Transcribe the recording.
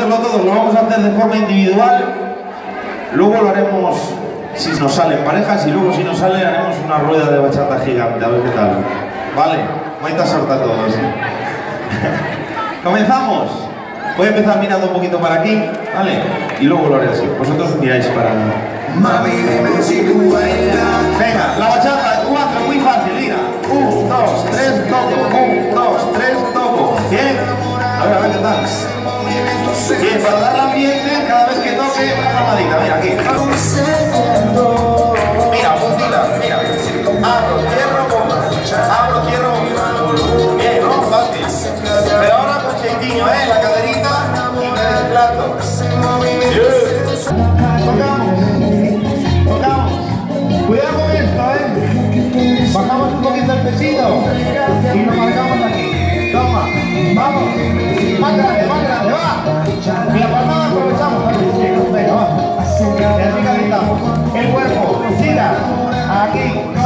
hacerlo todos, lo vamos a hacer de forma individual. Luego lo haremos si nos salen parejas y luego si nos sale haremos una rueda de bachata gigante, a ver qué tal. Vale, maita sorta a todos. Comenzamos. Voy a empezar mirando un poquito para aquí, ¿vale? Y luego lo haré así. Vosotros miráis para... Mami, dime si tú bailas. Venga, la bachata de 4, muy fácil, mira. 1, 2, 3, toco. 1, 2, 3, toco. Bien. A ver qué tal. Bien, para dar el ambiente, cada vez que toque, una palmadita. Mira, aquí. Mira, puntita, mira. Abro, cierro, bomba. Abro, cierro, bomba. Bien, ¿no? Fácil. Pero ahora con cheitinho, la caderita y me desplazo. Tocamos. Cuidado con esto, Bajamos un poquito el pesito y lo marcamos aquí. Toma, vamos. Más grande, va. Y la palmada aprovechamos. Venga, va. Y así calentamos. El cuerpo, tira. Aquí.